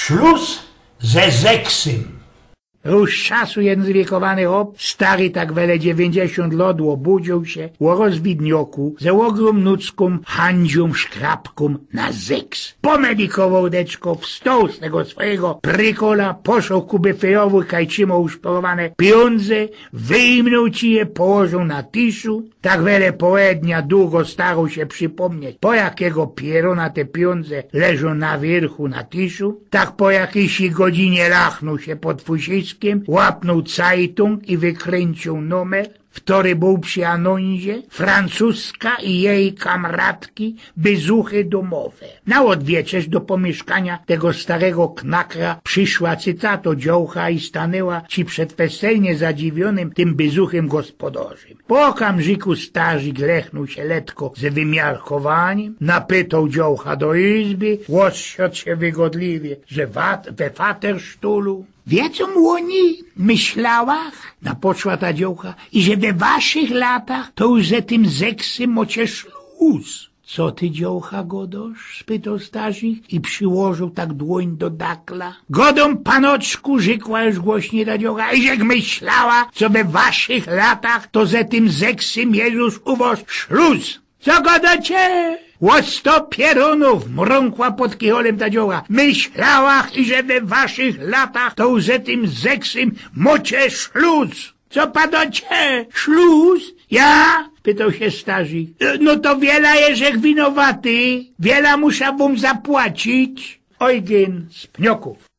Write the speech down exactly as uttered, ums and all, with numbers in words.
Szluz ze zeksym. Już czasu jeden zwiekowany hop, stary tak wele dziewięćdziesiąt lat obudził się, o rozwidnioku, ze ogromnucką handzią szkrapką na zeks. Pomedikował deczko, wstał z tego swojego prykola, poszł ku bufejowu, kajczymo uszporowane pieniądze, wyjmnął ci je, położył na tiszu, tak wele poednia długo starał się przypomnieć, po jakiego pierona te pieniądze leżą na wierchu na tiszu, tak po jakiejś godzinie lachnął się pod fusiskiem, łapnął Zeitung i wykręcił numer, który był przy anonzie, francuska i jej kamratki bezuchy domowe. Na odwieczerz do pomieszkania tego starego knakra przyszła cytato dziołcha i stanęła ci przed weselnie zadziwionym tym bezuchym gospodarzem. Po okamżyku starzyk lechnął się letko ze wymiarkowaniem, napytał dziołcha do izby, odsiadł się wygodliwie, że wat, we fatersztulu. Wiedzą oni, myślałach, napoczła ta dziołcha, i że we waszych latach to już ze tym zeksym mocie szluz. Co ty, dziołcha, godosz? Spytał starzyk i przyłożył tak dłoń do dakla. Godą, panoczku, rzekła już głośniej ta dziołcha, i żech myślała, co we waszych latach to ze tym zeksym Jezus u was szluz. Co godacie? O sto pierunów, mrąkła pod kicholem ta dzioła. Myślałach, i że we waszych latach to ze tym zeksym mocie szluz. Co padacie? Szluz? Ja? Pytał się starzyk. No to wiela jeżek winowaty. Wiela muszę wam zapłacić. Ojgien z pnioków.